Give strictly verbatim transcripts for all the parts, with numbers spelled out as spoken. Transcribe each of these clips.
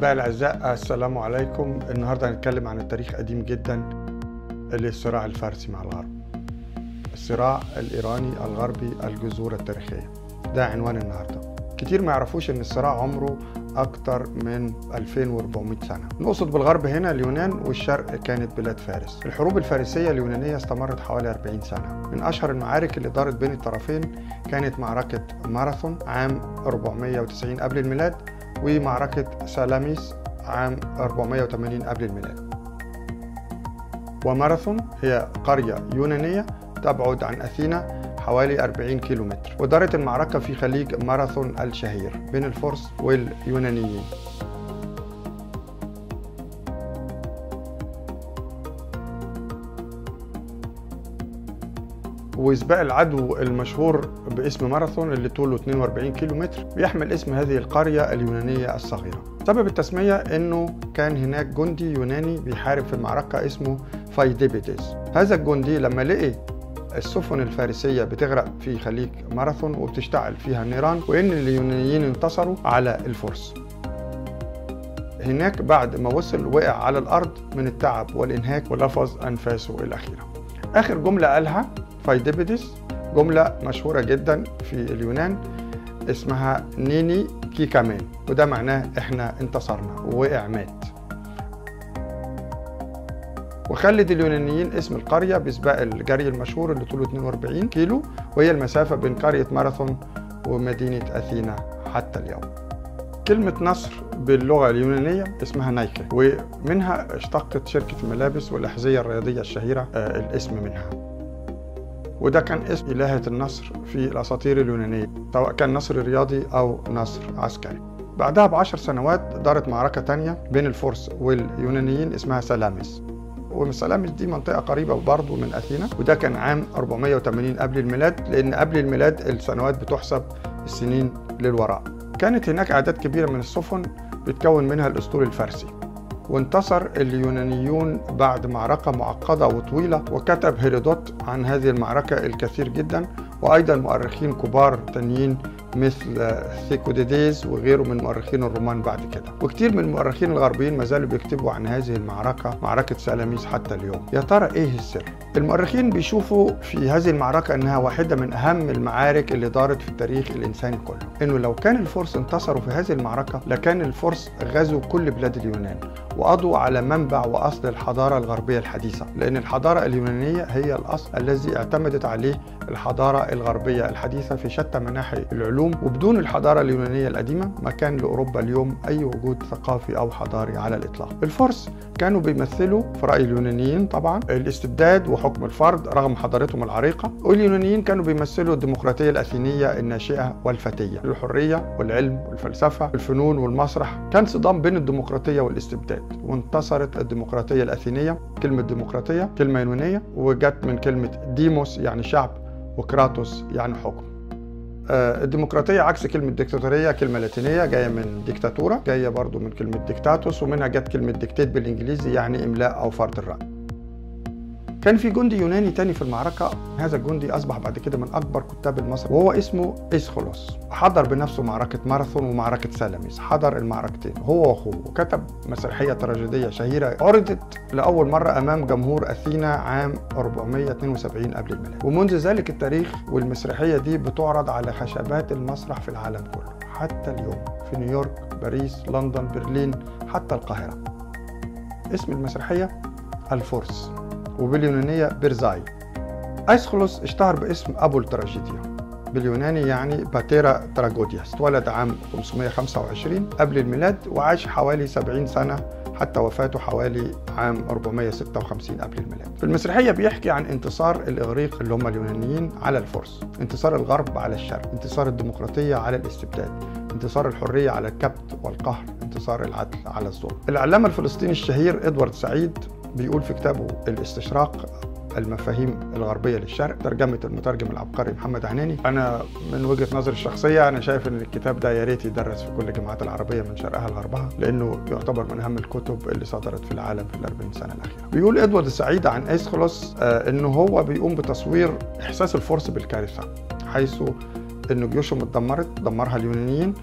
أحبائي الأعزاء، السلام عليكم. النهاردة هنتكلم عن التاريخ قديم جدا للصراع الفارسي مع الغرب. الصراع الإيراني الغربي، الجذور التاريخية، ده عنوان النهاردة. كتير ما يعرفوش إن الصراع عمره أكتر من ألفين وأربعمائة سنة. نقصد بالغرب هنا اليونان، والشرق كانت بلاد فارس. الحروب الفارسية اليونانية استمرت حوالي أربعين سنة. من أشهر المعارك اللي دارت بين الطرفين كانت معركة ماراثون عام أربعمائة وتسعين قبل الميلاد، ومعركة سالاميس عام أربعمائة وثمانين قبل الميلاد. وماراثون هي قرية يونانية تبعد عن أثينا حوالي أربعين كيلومتر، ودارت المعركة في خليج ماراثون الشهير بين الفرس واليونانيين. وسباق العدو المشهور باسم ماراثون اللي طوله اثنين وأربعين كيلومتر بيحمل اسم هذه القرية اليونانية الصغيرة. سبب التسمية انه كان هناك جندي يوناني بيحارب في المعركة اسمه فايديبيدس. هذا الجندي لما لقي السفن الفارسية بتغرق في خليج ماراثون وبتشتعل فيها النيران، وان اليونانيين انتصروا على الفرس، هناك بعد ما وصل وقع على الارض من التعب والانهاك ولفظ انفاسه الاخيرة. اخر جملة قالها فايديبيدس جملة مشهورة جدا في اليونان اسمها نيني كي كمان، وده معناه احنا انتصرنا، ووقع مات. وخلد اليونانيين اسم القرية بسباق الجري المشهور اللي طوله اثنين وأربعين كيلو، وهي المسافة بين قرية ماراثون ومدينة أثينا حتى اليوم. كلمة نصر باللغة اليونانية اسمها نايكي، ومنها اشتقت شركة الملابس والأحذية الرياضية الشهيرة آه الاسم منها. وده كان اسم إلهة النصر في الأساطير اليونانية، سواء كان نصر رياضي أو نصر عسكري. بعدها بعشر سنوات دارت معركة تانية بين الفرس واليونانيين اسمها سلاميس. وسلاميس دي منطقة قريبة برضه من أثينا، وده كان عام أربعمائة وثمانين قبل الميلاد، لأن قبل الميلاد السنوات بتحسب السنين للوراء. كانت هناك أعداد كبيرة من السفن بتكون منها الأسطول الفارسي. وانتصر اليونانيون بعد معركة معقدة وطويلة، وكتب هيرودوت عن هذه المعركة الكثير جدا، وأيضا مؤرخين كبار تانيين مثل ثيكوديديز وغيره من مؤرخين الرومان بعد كده. وكتير من المؤرخين الغربيين ما زالوا بيكتبوا عن هذه المعركة، معركة سلاميس، حتى اليوم. يا ترى ايه السر؟ المؤرخين بيشوفوا في هذه المعركة انها واحدة من اهم المعارك اللي دارت في التاريخ الانساني كله. انه لو كان الفرس انتصروا في هذه المعركة لكان الفرس غزوا كل بلاد اليونان وقضوا على منبع واصل الحضارة الغربية الحديثة، لان الحضارة اليونانية هي الاصل الذي اعتمدت عليه الحضارة الغربية الحديثة في شتى مناحي العلوم. وبدون الحضارة اليونانية القديمة ما كان لأوروبا اليوم أي وجود ثقافي أو حضاري على الإطلاق. الفرس كانوا بيمثلوا في رأي اليونانيين طبعا الاستبداد وحكم الفرد رغم حضارتهم العريقة، واليونانيين كانوا بيمثلوا الديمقراطية الأثينية الناشئة والفتية، الحرية والعلم والفلسفة والفنون والمسرح. كان صدام بين الديمقراطية والاستبداد، وانتصرت الديمقراطية الأثينية. كلمة ديمقراطية كلمة يونانية وجت من كلمة ديموس يعني شعب، وكراتوس يعني حكم. الديمقراطية عكس كلمة ديكتاتورية، كلمة لاتينية جاية من ديكتاتورة، جاية برضو من كلمة ديكتاتوس، ومنها جت كلمة ديكتيت بالإنجليزي يعني إملاء أو فرض الرأي. كان في جندي يوناني تاني في المعركة، هذا الجندي أصبح بعد كده من أكبر كتاب المسرح، وهو اسمه إيسخولوس. حضر بنفسه معركة ماراثون ومعركة سلاميس، حضر المعركتين هو وأخوه، وكتب مسرحية تراجيدية شهيرة عرضت لأول مرة أمام جمهور أثينا عام أربعمائة واثنين وسبعين قبل الميلاد. ومنذ ذلك التاريخ والمسرحية دي بتعرض على خشبات المسرح في العالم كله حتى اليوم، في نيويورك، باريس، لندن، برلين، حتى القاهرة. اسم المسرحية الفرس، وباليونانية بيرزاي. أيسخولوس اشتهر باسم أبو التراجيديا، باليوناني يعني باتيرا تراجودياس. اتولد عام خمسمائة وخمسة وعشرين قبل الميلاد، وعاش حوالي سبعين سنة حتى وفاته حوالي عام أربعمائة وستة وخمسين قبل الميلاد. في المسرحية بيحكي عن انتصار الإغريق اللي هم اليونانيين على الفرس، انتصار الغرب على الشرق، انتصار الديمقراطية على الاستبداد، انتصار الحرية على الكبت والقهر، انتصار العدل على الظلم. الإعلام الفلسطيني الشهير إدوارد سعيد بيقول في كتابه الاستشراق المفاهيم الغربية للشرق، ترجمة المترجم العبقري محمد عناني. أنا من وجهة نظري الشخصية أنا شايف إن الكتاب ده يا ريت يدرس في كل الجامعات العربية من شرقها لغربها، لأنه يعتبر من أهم الكتب اللي صدرت في العالم في الأربعين سنة الأخيرة. بيقول إدوارد سعيد عن أيسخولوس آه إنه هو بيقوم بتصوير إحساس الفرس بالكارثة، حيث أن جيوشهم اتدمرت، دمرها اليونانيين،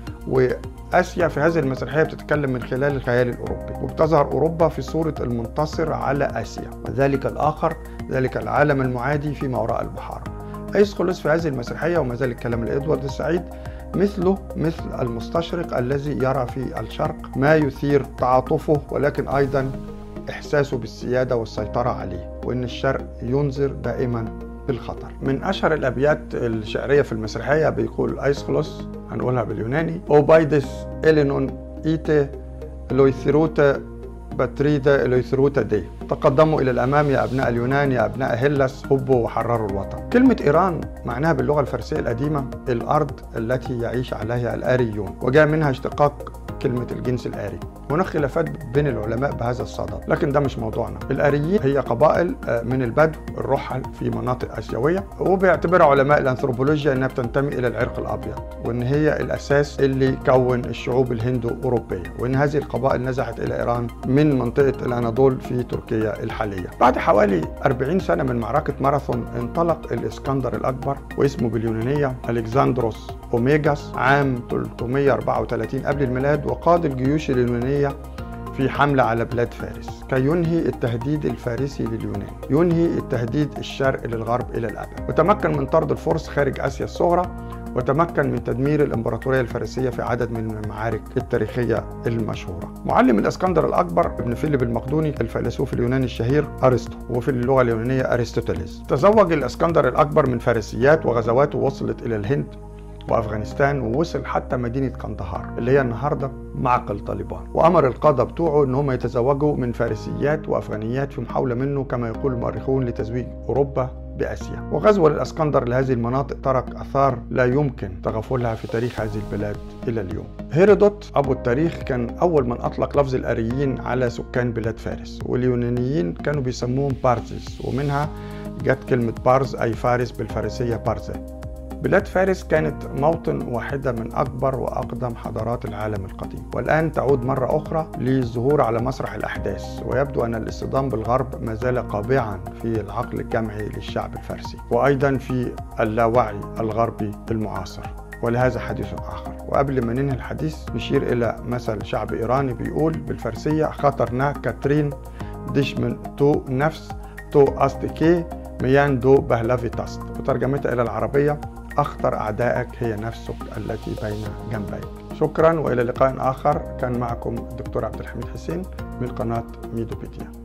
وآسيا في هذه المسرحية بتتكلم من خلال الخيال الأوروبي، وبتظهر أوروبا في صورة المنتصر على آسيا، وذلك الآخر، ذلك العالم المعادي فيما وراء البحار. أيسخولوس في هذه المسرحية، وما زال الكلام لإدوارد السعيد، مثله مثل المستشرق الذي يرى في الشرق ما يثير تعاطفه، ولكن أيضا إحساسه بالسيادة والسيطرة عليه، وإن الشرق ينذر دائما بالخطر. من أشهر الأبيات الشعرية في المسرحية بيقول أيسخولوس، هنقولها باليوناني: أوبايدس إلينون إيتي لويثروتا باتريدا لويثروتا دي. تقدموا إلى الأمام يا أبناء اليونان، يا أبناء هيلاس، هبوا وحرروا الوطن. كلمة إيران معناها باللغة الفارسية القديمة الأرض التي يعيش عليها الآريون، وجاء منها اشتقاق كلمة الجنس الآري. هناك خلافات بين العلماء بهذا الصدد، لكن ده مش موضوعنا. الآريين هي قبائل من البدو الرحل في مناطق آسيوية، وبيعتبر علماء الأنثروبولوجيا أنها بتنتمي إلى العرق الأبيض، وأن هي الأساس اللي كون الشعوب الهندو أوروبية، وأن هذه القبائل نزحت إلى إيران من منطقة الأناضول في تركيا الحالية. بعد حوالي أربعين سنة من معركة ماراثون انطلق الإسكندر الأكبر، واسمه باليونانية ألكسندروس أوميجاس، عام ثلاثمائة وأربعة وثلاثين قبل الميلاد، وقاد الجيوش اليونانية في حملة على بلاد فارس كي ينهي التهديد الفارسي لليونان، ينهي التهديد الشرق للغرب إلى الأبد، وتمكن من طرد الفرس خارج آسيا الصغرى، وتمكن من تدمير الإمبراطورية الفارسية في عدد من المعارك التاريخية المشهورة. معلم الإسكندر الأكبر ابن فيليب المقدوني الفيلسوف اليوناني الشهير أرسطو، وفي اللغة اليونانية أرسطوطلس. تزوج الإسكندر الأكبر من فارسيات، وغزواته وصلت إلى الهند وأفغانستان، ووصل حتى مدينة قندهار اللي هي النهاردة معقل طالبان، وأمر القادة بتوعه إن هم يتزوجوا من فارسيات وأفغانيات في محاولة منه كما يقول المؤرخون لتزويج أوروبا بآسيا. وغزو الإسكندر لهذه المناطق ترك آثار لا يمكن تغافلها في تاريخ هذه البلاد إلى اليوم. هيرودوت أبو التاريخ كان أول من أطلق لفظ الآريين على سكان بلاد فارس، واليونانيين كانوا بيسموهم بارزيس، ومنها جت كلمة بارز أي فارس بالفارسية بارزة. بلاد فارس كانت موطن واحدة من أكبر وأقدم حضارات العالم القديم، والآن تعود مرة أخرى للظهور على مسرح الأحداث، ويبدو أن الاصطدام بالغرب ما زال قابعا في العقل الجمعي للشعب الفارسي، وأيضا في اللاوعي الغربي المعاصر، ولهذا حديث آخر. وقبل ما ننهي الحديث نشير إلى مثل شعب إيراني بيقول بالفارسية: خطرنا كاترين ديش من تو نفس تو أصدكي ميان دو بهلافي تاست، وترجمتها إلى العربية: أخطر أعدائك هي نفسك التي بين جنبيك. شكرا، وإلى لقاء آخر. كان معكم الدكتور عبد الحميد حسين من قناة ميدوبيديا.